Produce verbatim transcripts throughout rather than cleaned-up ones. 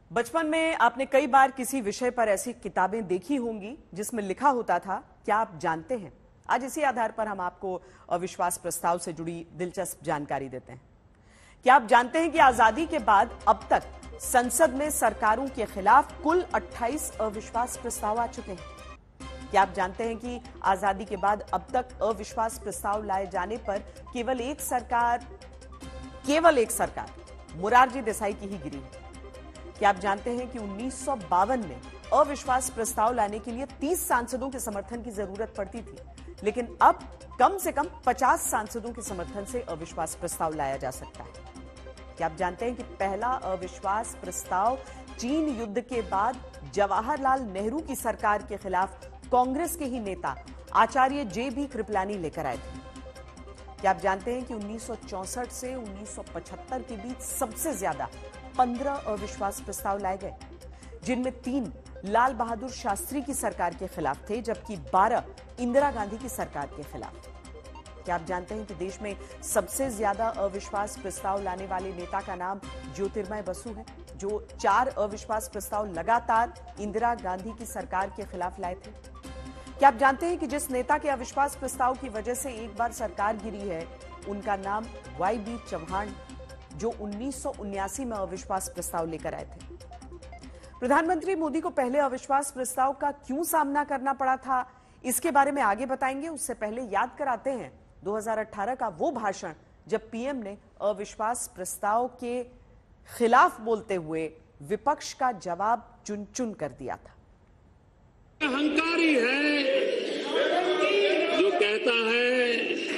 बचपन में आपने कई बार किसी विषय पर ऐसी किताबें देखी होंगी जिसमें लिखा होता था, क्या आप जानते हैं? आज इसी आधार पर हम आपको अविश्वास प्रस्ताव से जुड़ी दिलचस्प जानकारी देते हैं। क्या आप जानते हैं कि आजादी के बाद अब तक संसद में सरकारों के खिलाफ कुल अट्ठाईस अविश्वास प्रस्ताव आ चुके हैं? क्या आप जानते हैं कि आजादी के बाद अब तक अविश्वास प्रस्ताव लाए जाने पर केवल एक सरकार केवल एक सरकार मोरारजी देसाई की ही गिरी है? क्या आप जानते हैं कि उन्नीस सौ बावन में अविश्वास प्रस्ताव लाने के लिए तीस सांसदों के समर्थन की जरूरत पड़ती थी, लेकिन अब कम से कम पचास सांसदों के समर्थन से अविश्वास प्रस्ताव लाया जा सकता है? क्या आप जानते हैं कि पहला अविश्वास प्रस्ताव चीन युद्ध के बाद जवाहरलाल नेहरू की सरकार के खिलाफ कांग्रेस के ही नेता आचार्य जे बी कृपलानी लेकर आए थे? क्या आप जानते हैं कि उन्नीस सौ चौसठ से उन्नीस सौ पचहत्तर के बीच सबसे ज्यादा पंद्रह अविश्वास प्रस्ताव लाए गए, जिनमें तीन लाल बहादुर शास्त्री की सरकार के खिलाफ थे, जबकि बारह इंदिरा गांधी की सरकार के खिलाफ। क्या आप जानते हैं कि देश में सबसे ज्यादा अविश्वास प्रस्ताव लाने वाले नेता का नाम ज्योतिर्मय बसु है, जो चार अविश्वास प्रस्ताव लगातार इंदिरा गांधी की सरकार के खिलाफ लाए थे? क्या आप जानते हैं कि जिस नेता के अविश्वास प्रस्ताव की वजह से एक बार सरकार गिरी है, उनका नाम वाई बी चौहान, जो उन्नीस सौ उन्यासी में अविश्वास प्रस्ताव लेकर आए थे? प्रधानमंत्री मोदी को पहले अविश्वास प्रस्ताव का क्यों सामना करना पड़ा था, इसके बारे में आगे बताएंगे। उससे पहले याद कराते हैं दो हज़ार अठारह का वो भाषण जब पीएम ने अविश्वास प्रस्ताव के खिलाफ बोलते हुए विपक्ष का जवाब चुन चुन कर दिया था। अहंकारी है जो कहता है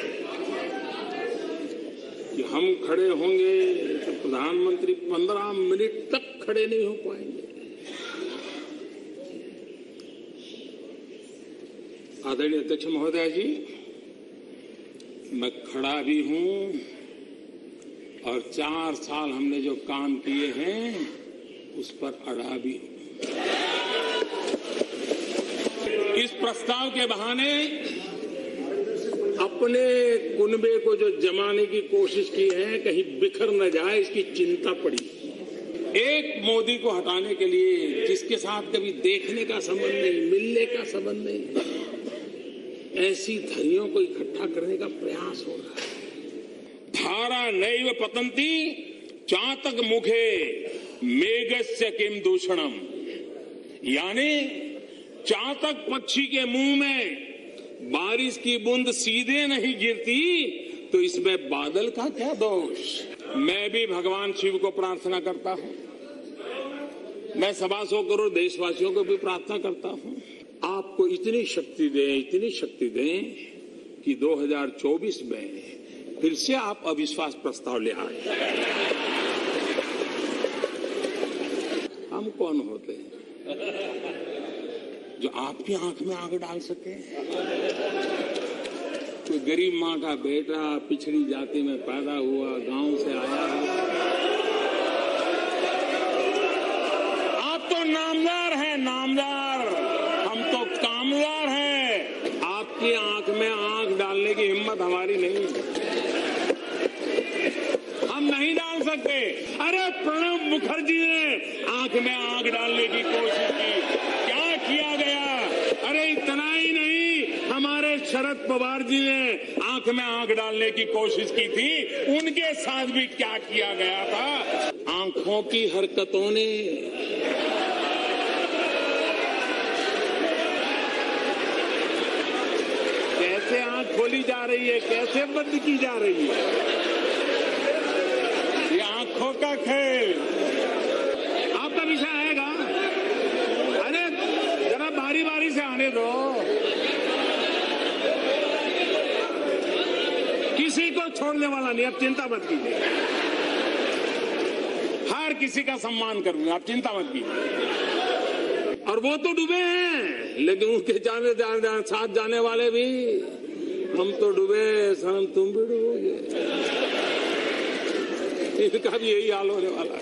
कि हम खड़े होंगे तो प्रधानमंत्री पंद्रह मिनट तक खड़े नहीं हो पाएंगे। आदरणीय अध्यक्ष महोदय जी, मैं खड़ा भी हूं और चार साल हमने जो काम किए हैं उस पर अड़ा भी हूं। इस प्रस्ताव के बहाने अपने कुनबे को जो जमाने की कोशिश की है, कहीं बिखर न जाए, इसकी चिंता पड़ी। एक मोदी को हटाने के लिए जिसके साथ कभी देखने का संबंध नहीं, मिलने का संबंध नहीं, ऐसी धरियों को इकट्ठा करने का प्रयास हो रहा है। धारा नैव पतंती चातक मुखे मेघस्य किम दूषणम, यानी चातक पक्षी के मुंह में बारिश की बूंद सीधे नहीं गिरती तो इसमें बादल का क्या दोष। मैं भी भगवान शिव को प्रार्थना करता हूं, मैं सवा सौ करोड़ देशवासियों को भी प्रार्थना करता हूं, आपको इतनी शक्ति दें, इतनी शक्ति दें कि दो हज़ार चौबीस में फिर से आप अविश्वास प्रस्ताव ले आए। हम कौन होते हैं जो आपकी आंख में आग डाल सके? कोई गरीब माँ का बेटा पिछड़ी जाति में पैदा हुआ, गांव से आया है। आप तो नामदार हैं, नामदार, हम तो कामदार हैं। आपकी आंख में आंख डालने की हिम्मत हमारी नहीं, हम नहीं डाल सकते। अरे प्रणब मुखर्जी ने आंख में आंख डालने की कोशिश की, क्या किया गया? अरे इतना ही नहीं, हमारे शरद पवार जी ने आंख में आंख डालने की कोशिश की थी, उनके साथ भी क्या किया गया था? आंखों की हरकतों ने कैसे आंख खोली जा रही है, कैसे बंद की जा रही है, ये आंखों का खेल। आपका विषय आएगा, अरे जरा बारी बारी से आने दो, किसी को छोड़ने वाला नहीं, आप चिंता मत कीजिए, हर किसी का सम्मान करूंगा, आप चिंता मत कीजिए। और वो तो डूबे हैं, लेकिन उनके जाने जाने, जाने साथ जाने वाले भी, हम तो डूबे सनम तुम भी डूबोगे, इनका भी यही हाल होने वाला है।